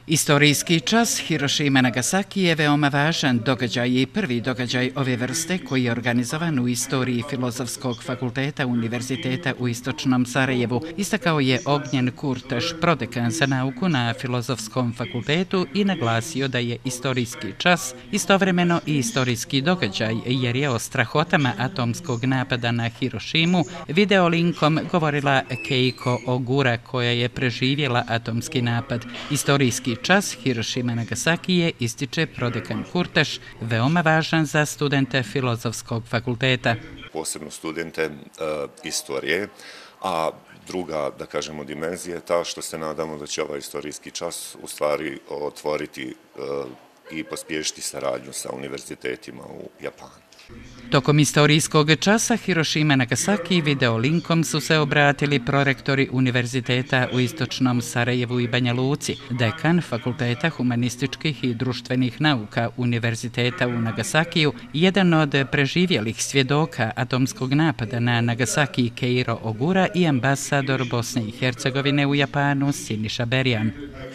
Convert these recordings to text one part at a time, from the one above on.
Istorijski čas Hirošime Nagasaki je veoma važan događaj i prvi događaj ove vrste koji je organizovan u istoriji Filozofskog fakulteta Univerziteta u Istočnom Sarajevu, istakao je Ognjen Kurtaš, prodekan za nauku na Filozofskom fakultetu, i naglasio da je istorijski čas istovremeno i istorijski događaj jer je o strahotama atomskog napada na Hirošimu videolinkom govorila Keiko Ogura koja je preživjela atomski napad. Istorijski čas Hirošime Nagasaki je, ističe prodekan Kurtaš, veoma važan za studente Filozofskog fakulteta. Posebno studente istorije, a druga, da kažemo, dimenzija je ta što se nadamo da će ovaj istorijski čas u stvari otvoriti i pospješiti saradnju sa univerzitetima u Japanu. Tokom istorijskog časa Hirošime Nagasaki videolinkom su se obratili prorektori univerziteta u Istočnom Sarajevu i Banja Luci, dekan Fakulteta humanističkih i društvenih nauka Univerziteta u Nagasakiju, jedan od preživjelih svjedoka atomskog napada na Nagasaki Keiro Ogura i ambasador Bosne i Hercegovine u Japanu Siniša Berjan.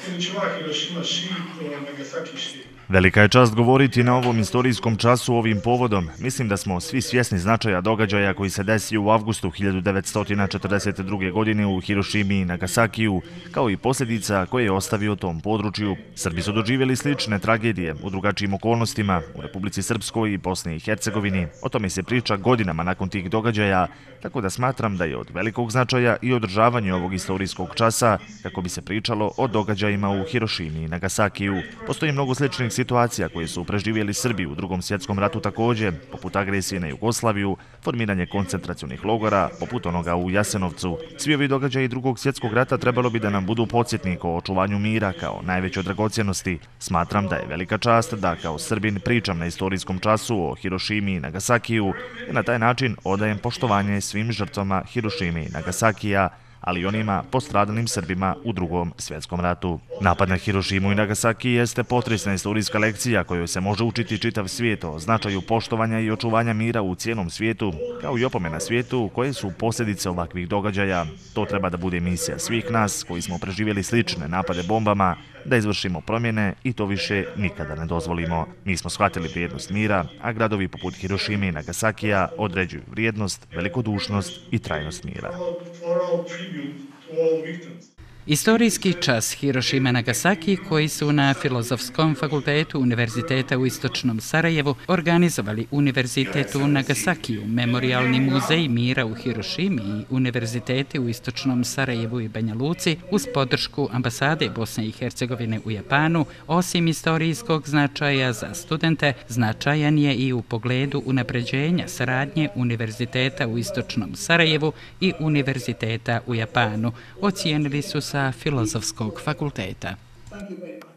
Velika je čast govoriti na ovom istorijskom času ovim povodom. Mislim da smo svi svjesni značaja događaja koji se desio u avgustu 1942. godine u Hirošimi i Nagasakiju, kao i posljedica koje je ostavio tom području. Srbi su doživjeli slične tragedije u drugačijim okolnostima u Republici Srpskoj i Bosni i Hercegovini. O tome se priča godinama nakon tih događaja, tako da smatram da je od velikog značaja i održavanje ovog istorijskog časa kako bi se pričalo o događajima u Hirošimi i Nagasakiju. Postoji mnogo sličnih situacija koje su preživjeli Srbi u Drugom svjetskom ratu također, poput agresije na Jugoslaviju, formiranje koncentracionih logora, poput onoga u Jasenovcu. Svi ovi događaji Drugog svjetskog rata trebalo bi da nam budu podsjetnik o očuvanju mira kao najvećoj dragocjenosti. Smatram da je velika čast da kao Srbin pričam na istorijskom času o Hirošimi i Nagasakiju i na taj način odajem poštovanje svim žrtvama Hirošime i Nagasakija, ali i onima postradalim Srbima u Drugom svjetskom ratu. Napad na Hirošimu i Nagasaki jeste potresna istorijska lekcija kojoj se može učiti čitav svijet o značaju poštovanja i očuvanja mira u cijelom svijetu, kao i opomena svijetu koje su posljedice ovakvih događaja. To treba da bude misija svih nas koji smo preživjeli slične napade bombama, da izvršimo promjene i to više nikada ne dozvolimo. Mi smo shvatili vrijednost mira, a gradovi poput Hirošime i Nagasakija određuju vrijednost, velikodušnost i trajnost mira. Istorijski čas Hirošime Nagasaki, koji su na Filozofskom fakultetu Univerziteta u Istočnom Sarajevu organizovali Univerzitet u Nagasakiju, Memorijalni muzej mira u Hirošimi i Univerziteti u Istočnom Sarajevu i Banja Luci, uz podršku ambasade Bosne i Hercegovine u Japanu, osim istorijskog značaja za studente, značajan je i u pogledu unapređenja saradnje Univerziteta u Istočnom Sarajevu i Univerziteta u Japanu, ocijenili su sa Filozofskog fakulteta.